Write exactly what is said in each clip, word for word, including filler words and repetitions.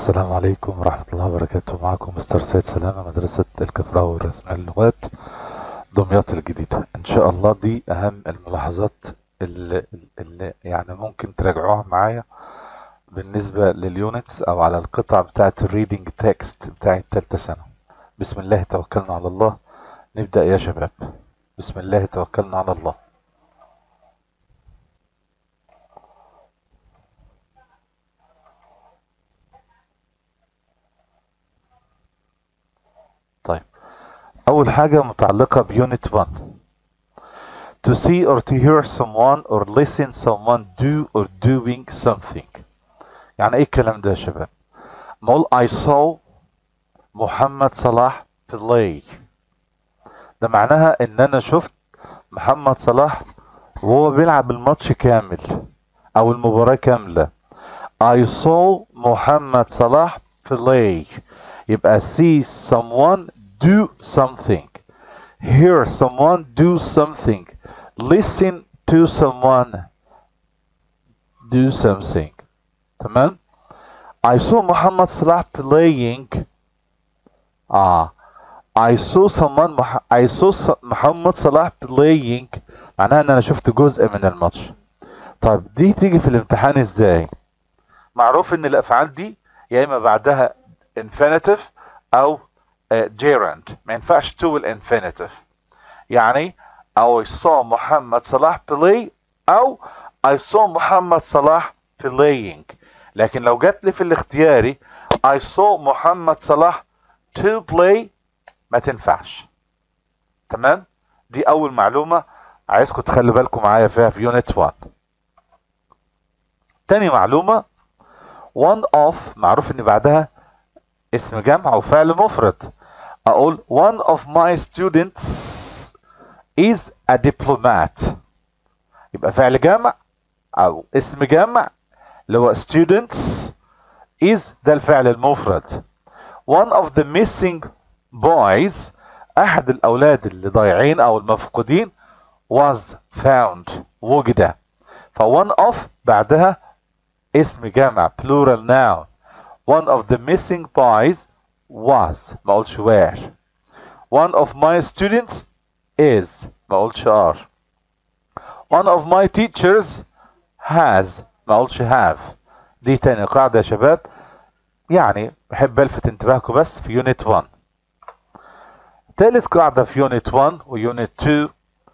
السلام عليكم ورحمة الله وبركاته. معكم مستر سيد سلامة، مدرسة الكفراوي الرسمية للغات دمياط الجديدة. ان شاء الله دي اهم الملاحظات اللي, اللي يعني ممكن تراجعوها معايا بالنسبة لليونتس او على القطع بتاعة الريدنج تكست بتاعة تالتة سنة. بسم الله توكلنا على الله. نبدأ يا شباب. بسم الله توكلنا على الله. طيب، اول حاجة متعلقة بيونت واحد. To see or to hear someone or listen someone do or doing something. يعني ايه الكلام ده يا شباب؟ ما اقول I saw محمد صلاح play، ده معناها ان انا شفت محمد صلاح وهو بيلعب الماتش كامل او المباراة كاملة. I saw محمد صلاح play، يبقى see someone do something، hear someone do something، listen to someone do something. تمام؟ I saw محمد صلاح playing. اه I saw someone مح... I saw س... محمد صلاح playing معناها ان انا شفت جزء من الماتش. طيب دي تيجي في الامتحان ازاي؟ معروف ان الافعال دي يا اما بعدها infinitive او uh, gerund، ما ينفعش تو الانفينيتيف. يعني I saw محمد صلاح play او I saw محمد صلاح playing. لكن لو جات لي في الاختياري I saw محمد صلاح to play ما تنفعش. تمام؟ دي اول معلومة عايزكم تخلوا بالكم معايا فيها في يونت واحد. تاني معلومة one of، معروف ان بعدها اسم جمع وفعل مفرد. اقول one of my students is a diplomat، يبقى فعل جمع او اسم جمع اللي هو students is ده الفعل المفرد. one of the missing boys، احد الاولاد اللي ضايعين او المفقودين was found وجد. ف one of بعدها اسم جمع plural noun. one of the missing boys was، ما اقولش were. one of my students is، ما اقولش are. one of my teachers has، ما اقولش have. دي تاني قاعدة يا شباب، يعني بحب الفت انتباهكم بس في يونت واحد. تالت قاعدة في يونت واحد ويونت اتنين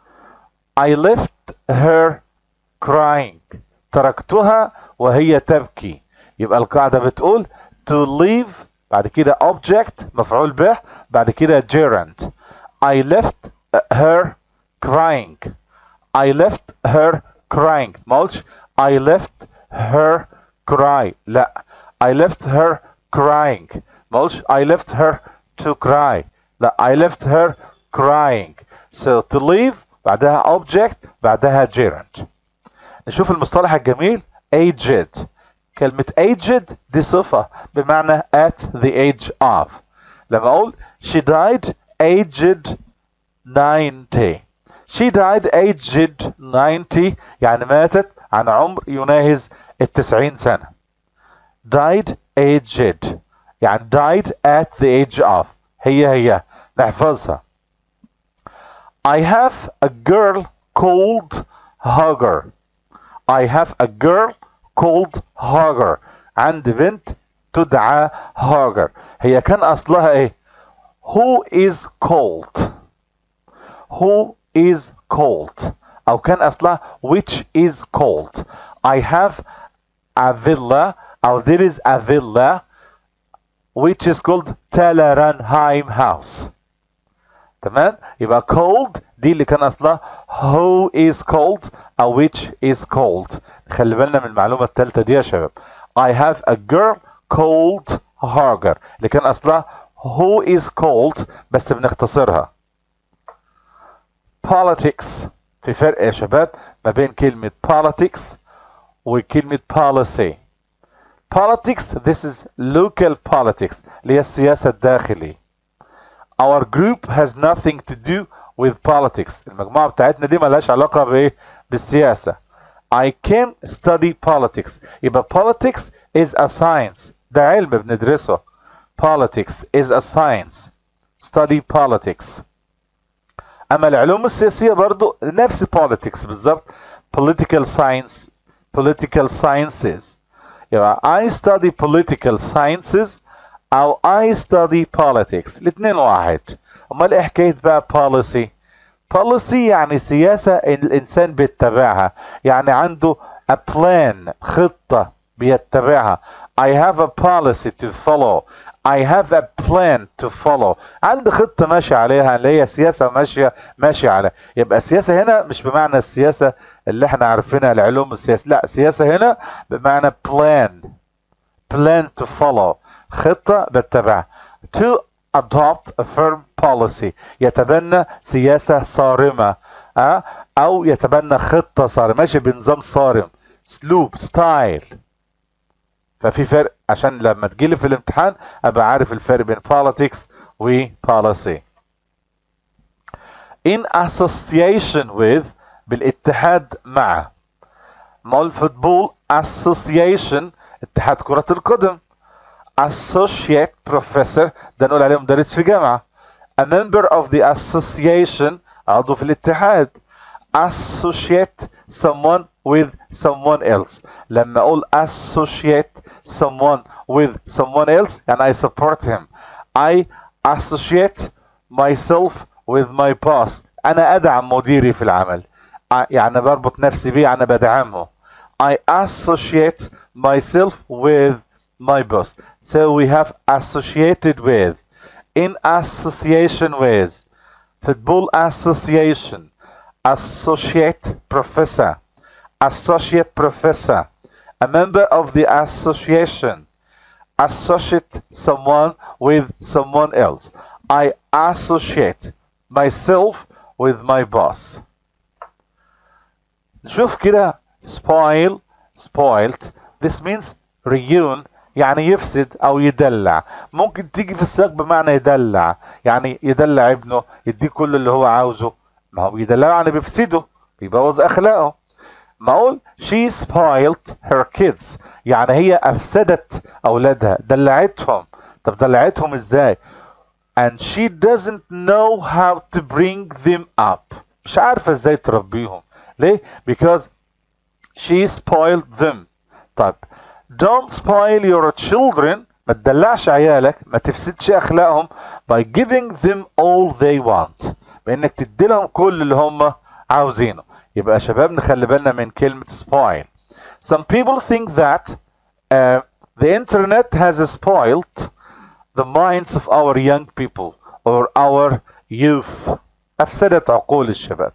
I left her crying، تركتها وهي تبكي. يبقى القاعدة بتقول to leave بعد كده object مفعول به بعد كده gerund. I left her crying. I left her crying، ما قلتش I left her cry، لا I left her crying. ما قلتش I left her to cry، لا I left her crying. So to leave بعدها object بعدها gerund. نشوف المصطلح الجميل aged. كلمة aged دي صفة بمعنى at the age of. لما اقول she died aged ninety، she died aged ninety يعني ماتت عن عمر يناهز التسعين سنة. died aged يعني died at the age of، هي هي نحفظها. I have a girl called Hagar. I have a girl called Hagar. عندي بنت تدعى هاجر. هي كان اصلها ايه؟ who is called، who is called، او كان اصلها which is called. I have a villa او there is a villa which is called Teleranheim house. تمام؟ يبقى called دي اللي كان اصلها who is called او which is called. خلي بالنا من المعلومة الثالثة دي يا شباب. I have a girl called Hagar اللي كان اصلها who is called بس بنختصرها. politics، في فرق يا شباب ما بين كلمة politics وكلمة policy. politics this is local politics اللي هي السياسة الداخلي. Our group has nothing to do with politics. المجموعة بتاعتنا دي ملهاش علاقة بايه؟ بالسياسة. I can study politics. يبقى politics is a science ده علم بندرسه. Politics is a science. Study politics. اما العلوم السياسية برضو نفس politics بالظبط. Political science, political sciences. يبقى I study political sciences او I study politics. الاتنين واحد. امال ايه حكاية بقى policy؟ policy يعني سياسة الانسان بيتبعها، يعني عنده a plan، خطة بيتبعها. I have a policy to follow. I have a plan to follow. عندي خطة ماشي عليها، اللي هي سياسة ماشية ماشي عليها. يبقى السياسة هنا مش بمعنى السياسة اللي احنا عارفينها العلوم السياسية، لا، سياسة هنا بمعنى plan. plan to follow، خطة بتبعها. to adopt a firm policy، يتبنى سياسة صارمة، أه؟ او يتبنى خطة صارمة، ماشي بنظام صارم، اسلوب، ستايل. ففي فرق عشان لما تجيلي في الامتحان ابقى عارف الفرق بين politics و policy. in association with، بالاتحاد مع. مال فوتبول association، اتحاد كرة القدم. associate professor، ده نقول عليه مدرس في جامعة. a member of the association، عضو في الاتحاد. associate someone with someone else، لما اقول associate someone with someone else يعني I support him. I associate myself with my boss، انا ادعم مديري في العمل، يعني بربط نفسي بيه، انا بدعمه. I associate myself with my boss. So we have associated with, in association with. football association. associate professor. associate professor. a member of the association. associate someone with someone else. I associate myself with my boss. نشوف كده spoil spoilt. This means ruin، يعني يفسد او يدلع. ممكن تيجي في السياق بمعنى يدلع، يعني يدلع ابنه، يديه كل اللي هو عاوزه. ما هو يدلعه يعني بيفسده، بيبوظ اخلاقه. ما اقول she spoiled her kids، يعني هي افسدت اولادها، دلعتهم. طب دلعتهم ازاي؟ and she doesn't know how to bring them up، مش عارفه ازاي تربيهم. ليه؟ because she spoiled them. طيب don't spoil your children، ما تدلعش عيالك، ما تفسدش اخلاقهم by giving them all they want، بانك تدي لهم كل اللي هم عاوزينه. يبقى يا شباب نخلي بالنا من كلمة spoil. Some people think that uh, the internet has spoiled the minds of our young people or our youth. أفسدت عقول الشباب.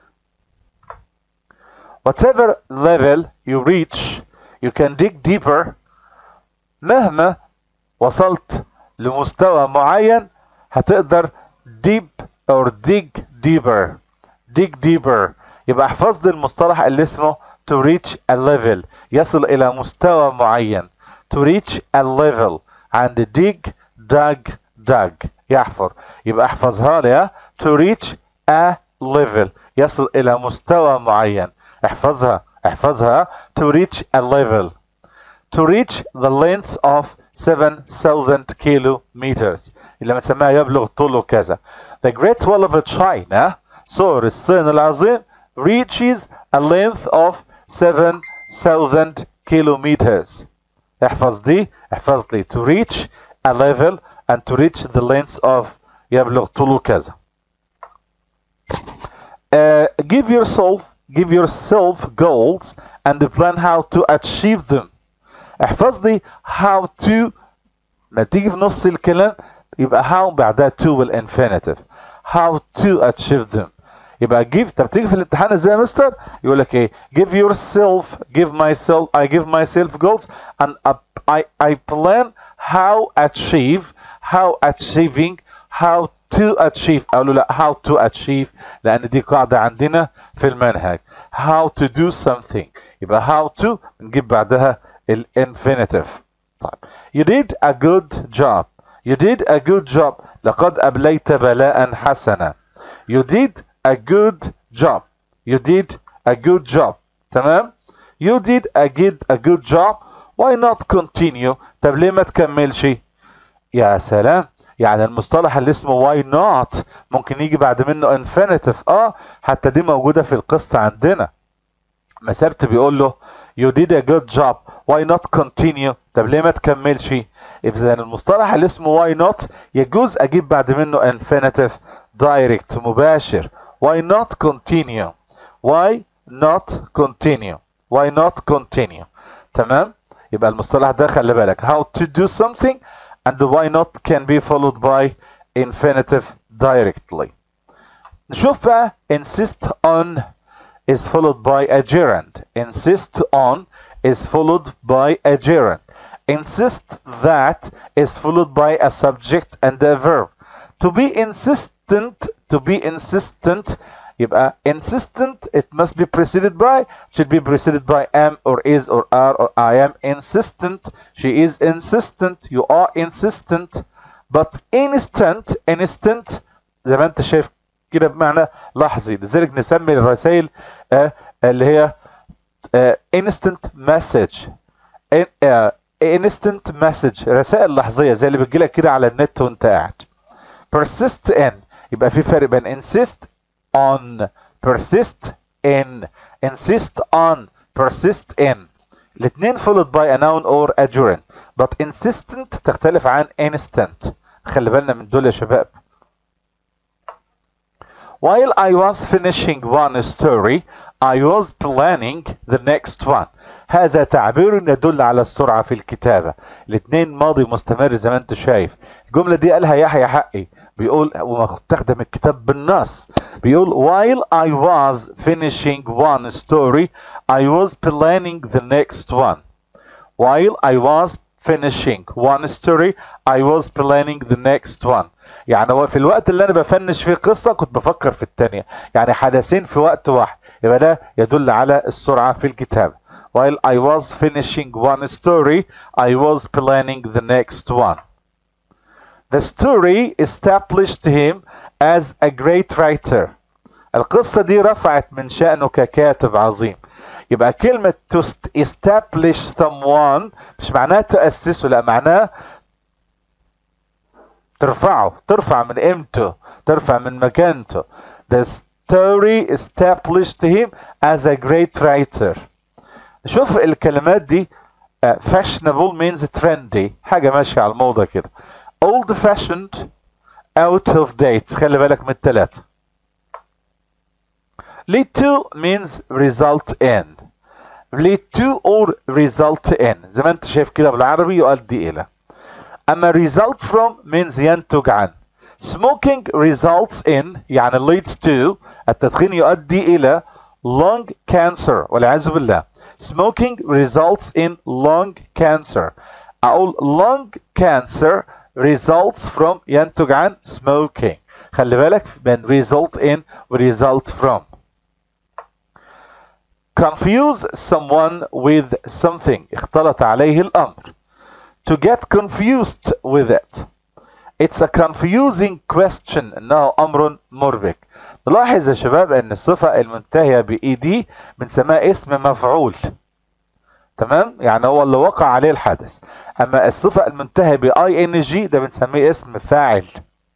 Whatever level you reach, you can dig deeper. مهما وصلت لمستوى معين هتقدر deep or dig deeper. dig deeper. يبقى احفظ لي المصطلح اللي اسمه to reach a level، يصل الى مستوى معين. to reach a level، عند dig dug dug، يحفر. يبقى احفظها لي، to reach a level، يصل الى مستوى معين. احفظها احفظها to reach a level. to reach the length of seven thousand kilometers، اللي بنسميها يبلغ طوله كذا. the great wall of China، سور الصين العظيم، reaches a length of seven thousand kilometers. احفظ دي، احفظ لي to reach a level and to reach the length of، يبلغ طوله كذا. uh, give yourself give yourself goals and plan how to achieve them. احفظ لي how to، ما تيجي في نص الكلام يبقى how بعدها to والinfinitive. how to achieve them. يبقى give، طب تيجي في الامتحان ازاي يا مستر؟ يقول لك ايه؟ give yourself give myself I give myself goals and I I plan how achieve how achieving how to achieve. اقول له لا how to achieve، لان دي قاعدة عندنا في المنهج. how to do something، يبقى how to نجيب بعدها الانفينيتيف. طيب you did a good job you did a good job لقد أبليت بلاء حسنا. you did a good job you did a good job. تمام. you did a good a good job. why not continue؟ طب ليه ما تكملش؟ يا سلام، يعني المصطلح اللي اسمه why not ممكن يجي بعد منه infinitive. اه حتى دي موجودة في القصة عندنا. مسابت بيقول له you did a good job why not continue؟ طب ليه ما تكملش؟ اذا المصطلح اللي اسمه why not يجوز اجيب بعد منه infinitive direct مباشر. why not continue؟ why not continue؟ why not continue؟ تمام؟ يبقى المصطلح ده خلي بالك how to do something and why not can be followed by infinitive directly. نشوف بقى insist on is followed by a gerund. insist on is followed by a gerund. insist that is followed by a subject and a verb. to be insistent to be insistent يبقى insistent it must be preceded by, should be preceded by am or is or are or I am insistent, she is insistent, you are insistent. but instant instant زي ما انت شايف كده بمعنى لحظي، لذلك نسمي الرسائل آه اللي هي آه instant message. آه instant message رسائل لحظية زي اللي بتجيلك كده على النت وانت قاعد. persist in يبقى في فرق بين insist on persist in. insist on persist in الاثنين followed by a noun or a gerund. but insistent تختلف عن instant. خلي بالنا من دول يا شباب. while I was finishing one story I was planning the next one. هذا تعبير يدل على السرعة في الكتابة. الاثنين ماضي مستمر زي ما انت شايف. الجملة دي قالها يحيى حقي بيقول ومستخدم الكتاب بالنص بيقول while I was finishing one story I was planning the next one. while I was finishing one story I was planning the next one. يعني هو في الوقت اللي انا بفنش فيه قصة كنت بفكر في الثانية، يعني حدثين في وقت واحد، يبقى ده يدل على السرعة في الكتابة. while I was finishing one story I was planning the next one. the story established him as a great writer. القصة دي رفعت من شأنه ككاتب عظيم. يبقى كلمة to establish someone مش معناها تأسسه، لا معناها ترفعه، ترفع من قيمته، ترفع من مكانته. the story established him as a great writer. شوف الكلمات دي uh, fashionable means trendy حاجة ماشية على الموضة كده. old fashioned out of date خلي بالك من التلاتة. lead to means result in. lead to or result in زي ما انت شايف كده بالعربي يؤدي الى. اما result from means ينتج عن. smoking results in يعني leads to التدخين يؤدي الى lung cancer والعياذ بالله. smoking results in lung cancer. اقول lung cancer results from ينتج عن smoking. خلي بالك بين result in و result from. confuse someone with something اختلط عليه الامر. to get confused with it. it's a confusing question انه امر مربك. نلاحظ يا شباب ان الصفة المنتهية بإيدي بنسميها اسم مفعول. تمام؟ يعني هو اللي وقع عليه الحدث. اما الصفة المنتهية ب ing ده بنسميه اسم فاعل.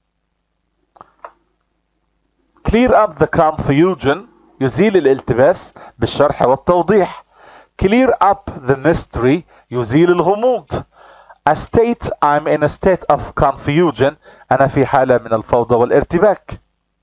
clear up the confusion يزيل الالتباس بالشرح والتوضيح. clear up the mystery يزيل الغموض. a state I'm in a state of confusion أنا في حالة من الفوضى والارتباك.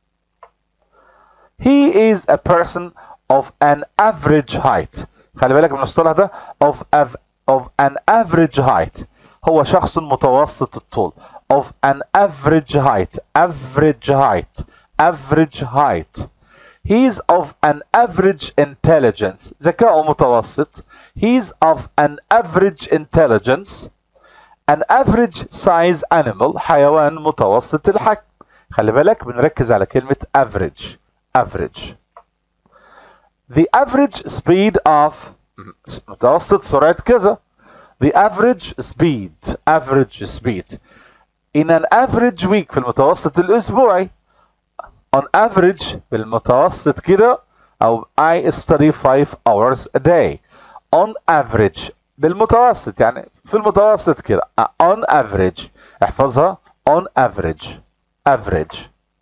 he is a person of an average height. خلي بالك من المصطلح ده of, av of an average height هو شخص متوسط الطول. of an average height average height average height. he is of an average intelligence ذكاء متوسط. he is of an average intelligence. an average size animal حيوان متوسط الحجم. خلي بالك بنركز على كلمة average average. the average speed of متوسط سرعة كذا. the average speed average speed in an average week في المتوسط الأسبوعي. on average بالمتوسط كده أو I study five hours a day. on average بالمتوسط، يعني في المتوسط كده. on average، احفظها on average. average.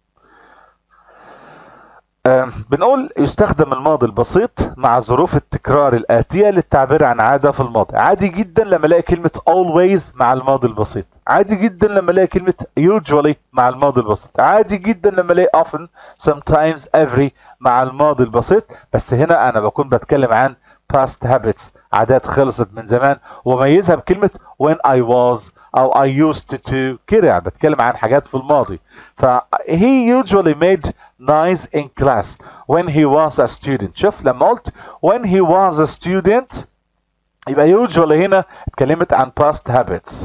آم، بنقول يستخدم الماضي البسيط مع ظروف التكرار الآتية للتعبير عن عادة في الماضي. عادي جدا لما الاقي كلمة always مع الماضي البسيط، عادي جدا لما الاقي كلمة usually مع الماضي البسيط، عادي جدا لما الاقي often sometimes every مع الماضي البسيط. بس هنا انا بكون بتكلم عن past habits، عادات خلصت من زمان، وميزها بكلمة when I was او I used to كده، يعني بتكلم عن حاجات في الماضي. ف he usually made nice in class when he was a student. شوف لما قلت when he was a student يبقى usually هنا اتكلمت عن past habits.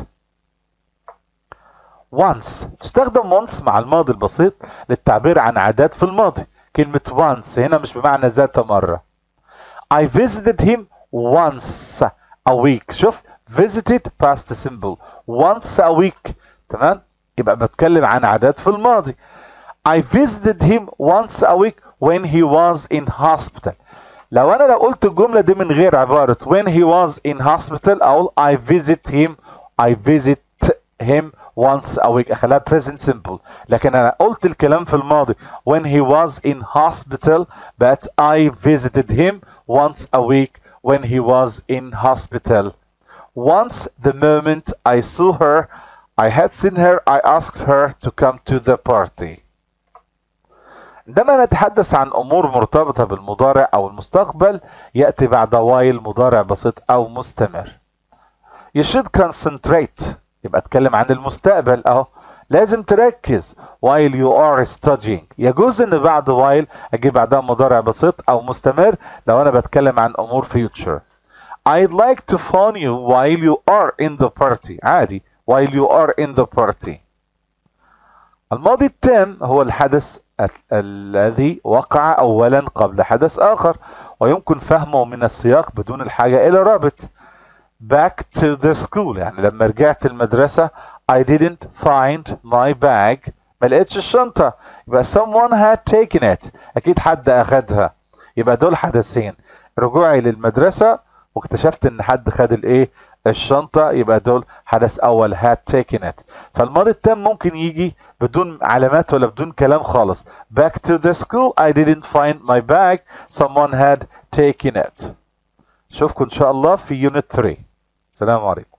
once تستخدم once مع الماضي البسيط للتعبير عن عادات في الماضي. كلمة once هنا مش بمعنى ذات مرة. I visited him once a week. شوف visited past simple once a week، تمام؟ يبقى بتكلم عن عادات في الماضي. I visited him once a week when he was in hospital. لو انا لو قلت الجملة دي من غير عبارة when he was in hospital اقول I visit him I visit him once a week، اخليها present simple. لكن انا قلت الكلام في الماضي when he was in hospital but I visited him once a week when he was in hospital. Once the moment I saw her I had seen her I asked her to come to the party. عندما نتحدث عن امور مرتبطة بالمضارع او المستقبل يأتي بعد while مضارع بسيط او مستمر. You should concentrate، يبقى اتكلم عن المستقبل اهو، لازم تركز while you are studying. يجوز ان بعد while اجيب بعدها مضارع بسيط او مستمر لو انا بتكلم عن امور future. I'd like to phone you while you are in the party. عادي while you are in the party. الماضي التام هو الحدث ال الذي وقع اولا قبل حدث اخر ويمكن فهمه من السياق بدون الحاجة الى رابط. back to the school يعني لما رجعت المدرسة I didn't find my bag، ما لقيتش الشنطة، يبقى someone had taken it، اكيد حد اخدها. يبقى دول حدثين، رجوعي للمدرسة واكتشفت ان حد خد الايه الشنطة، يبقى دول حدث اول had taken it. فالماضي التام ممكن يجي بدون علامات ولا بدون كلام خالص. back to the school I didn't find my bag someone had taken it. اشوفكم ان شاء الله في يونت ثلاثة. السلام عليكم.